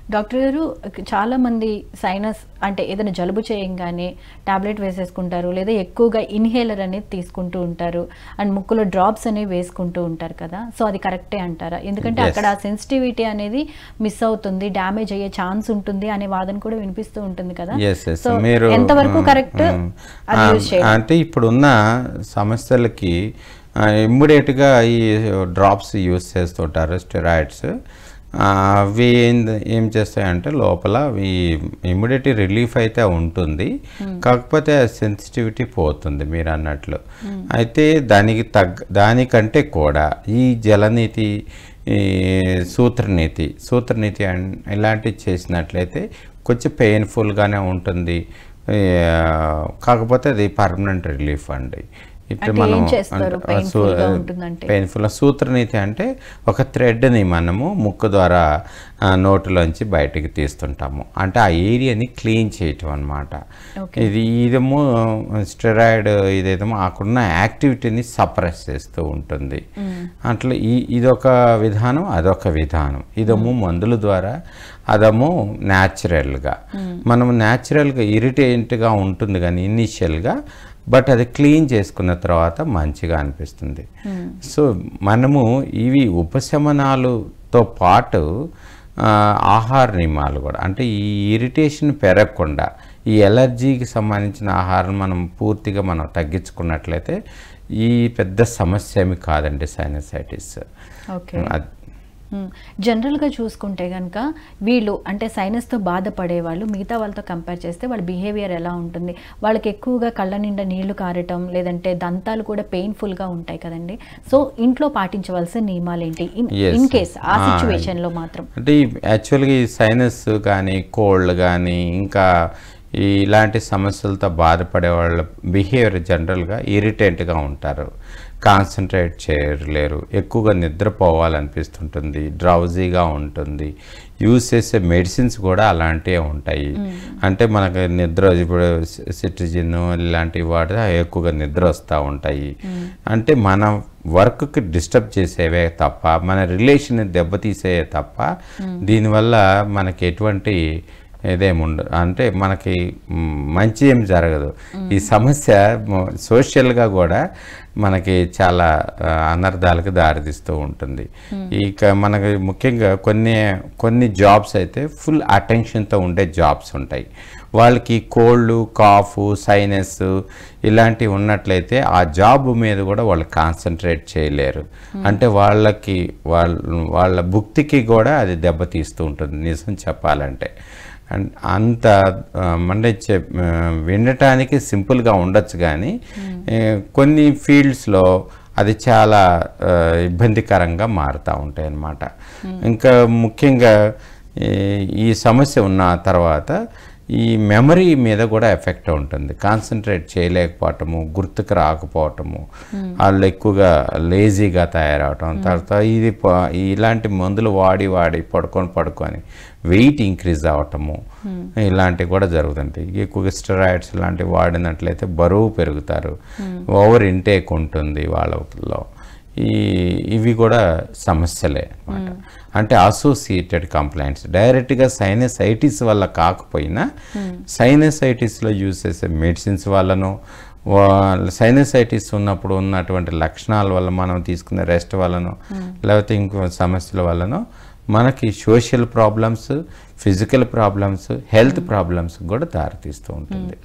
Doctor గారు చాలా మంది సైనస్ అంటే ఏదైనా జలుబు చేయంగానే టాబ్లెట్ వేసేసుకుంటారు, లేదా ఎక్కువగా ఇన్హేలర్ అనేది తీసుకుంటూ ఉంటారు, అండ్ ముక్కులో డ్రాప్స్ అనేవి వేసుకుంటూ ఉంటారు కదా. సో అది కరెక్టే అంటారా? ఎందుకంటే అక్కడ సెన్సిటివిటీ అనేది మిస్ అవుతుంది, డ్యామేజ్ అయ్యే ఛాన్స్ ఉంటుంది అనే వాదన కూడా వినిపిస్తూ ఉంటుంది కదా. సో ఎంతవరకు కరెక్ట్ అంటే ఇప్పుడున్న సమస్యలకి ఇమ్మీడియట్గా ఈ డ్రాప్స్ యూస్ చేస్తుంటారు, స్టెరాయిడ్స్. అవి ఏం చేస్తాయంటే లోపల ఈ ఇమ్మీడియట్ రిలీఫ్ అయితే ఉంటుంది, కాకపోతే సెన్సిటివిటీ పోతుంది మీరు అన్నట్లు. అయితే దానికంటే కూడా ఈ జలనీతి, ఈ సూత్రనీతి ఇలాంటివి చేసినట్లయితే కొంచెం పెయిన్ఫుల్గానే ఉంటుంది, కాకపోతే అది పర్మనెంట్ రిలీఫ్ అండి. ఇట్లా మనం పెయిన్ఫుల్ సూత్రనీతి అంటే ఒక థ్రెడ్ని మనము ముక్కు ద్వారా నోటులోంచి బయటికి తీస్తుంటాము, అంటే ఆ ఏరియాని క్లీన్ చేయటం అన్నమాట. ఇదేమో స్టెరాయిడ్ ఇదేమో అక్కడున్న యాక్టివిటీని సప్రెస్ చేస్తూ ఉంటుంది. అట్లా ఇదొక విధానం, అదొక విధానం. ఇదేమో మందుల ద్వారా, అదేమో న్యాచురల్గా. మనం న్యాచురల్గా ఇరిటేట్గా ఉంటుంది కానీ ఇనీషియల్గా, బట్ అది క్లీన్ చేసుకున్న తర్వాత మంచిగా అనిపిస్తుంది. సో మనము ఇవి ఉపశమనాలతో పాటు ఆహార నియమాలు కూడా, అంటే ఈ ఇరిటేషన్ పెరగకుండా ఈ ఎలర్జీకి సంబంధించిన ఆహారం మనం పూర్తిగా తగ్గించుకున్నట్లయితే ఈ పెద్ద సమస్య ఏమి కాదండి సైనసైటిస్. జనరల్గా చూసుకుంటే కనుక వీళ్ళు అంటే సైనస్తో బాధపడే వాళ్ళు మిగతా వాళ్ళతో కంపేర్ చేస్తే వాళ్ళ బిహేవియర్ ఎలా ఉంటుంది? వాళ్ళకి ఎక్కువగా కళ్ళ నిండా నీళ్లు కారటం, లేదంటే దంతాలు కూడా పెయిన్ఫుల్గా ఉంటాయి కదండి. సో ఇంట్లో పాటించవలసిన నియమాలు ఏంటి ఇన్ కేస్ ఆ సిచ్యువేషన్లో మాత్రం? అంటే యాక్చువల్గా ఈ సైనస్ కానీ కోల్డ్ కానీ ఇంకా ఇలాంటి సమస్యలతో బాధపడే వాళ్ళ బిహేవియర్ జనరల్గా ఇరిటెంట్గా ఉంటారు, కాన్సన్ట్రేట్ చేయలేరు, ఎక్కువగా నిద్రపోవాలనిపిస్తుంటుంది, డ్రౌజీగా ఉంటుంది. యూజ్ చేసే మెడిసిన్స్ కూడా అలాంటివే ఉంటాయి. అంటే మనకు నిద్ర ఇప్పుడు సిట్రిజిన్ ఇలాంటివి వాడితే ఎక్కువగా నిద్ర వస్తూ ఉంటాయి. అంటే మన వర్క్కి డిస్టర్బ్ చేసేవే తప్ప, మన రిలేషన్ దెబ్బతీసేవే తప్ప దీనివల్ల మనకి ఎటువంటి ఇదేముండదు, అంటే మనకి మంచి ఏం జరగదు. ఈ సమస్య సోషల్గా కూడా మనకి చాలా అనర్థాలకు దారితీస్తూ ఉంటుంది. ఇక మనకి ముఖ్యంగా కొన్ని జాబ్స్ అయితే ఫుల్ అటెన్షన్తో ఉండే జాబ్స్ ఉంటాయి. వాళ్ళకి కోల్డ్, కాఫ్, సైనస్ ఇలాంటివి ఉన్నట్లయితే ఆ జాబ్ మీద కూడా వాళ్ళు కాన్సన్ట్రేట్ చేయలేరు. అంటే వాళ్ళ భుక్తికి కూడా అది దెబ్బతీస్తూ ఉంటుంది నిజం చెప్పాలంటే. అంత అంటే వినటానికి సింపుల్గా ఉండొచ్చు కానీ కొన్ని ఫీల్డ్స్లో అది చాలా ఇబ్బందికరంగా మారుతూ ఉంటాయి అన్నమాట. ఇంకా ముఖ్యంగా ఈ సమస్య ఉన్న తర్వాత ఈ మెమరీ మీద కూడా ఎఫెక్ట్ ఉంటుంది. కాన్సన్ట్రేట్ చేయలేకపోవటము, గుర్తుకు రాకపోవటము, వాళ్ళు ఎక్కువగా లేజీగా తయారవటం, తర్వాత ఇలాంటి మందులు వాడి పడుకొని వెయిట్ ఇంక్రీజ్ అవ్వటము ఇలాంటివి కూడా జరుగుతుంటాయి. ఎక్కువగా స్టెరాయిడ్స్ ఇలాంటివి వాడినట్లయితే బరువు పెరుగుతారు, ఓవర్ ఇంటేక్ ఉంటుంది వాళ్ళలో. ఇవి కూడా సమస్యలే అన్నమాట. అంటే అసోసియేటెడ్ కంప్లైంట్స్ డైరెక్ట్గా సైనసైటిస్ వల్ల కాకపోయినా సైనసైటిస్లో యూజ్ చేసే మెడిసిన్స్ వల్లనో, సైనసైటిస్ ఉన్నప్పుడు ఉన్నటువంటి లక్షణాల వల్ల మనం తీసుకునే రెస్ట్ వల్లనో, లేకపోతే ఇంకో సమస్యల వల్లనో మనకి social problems, physical problems, health problems కూడా దారితీస్తూ ఉంటుంది.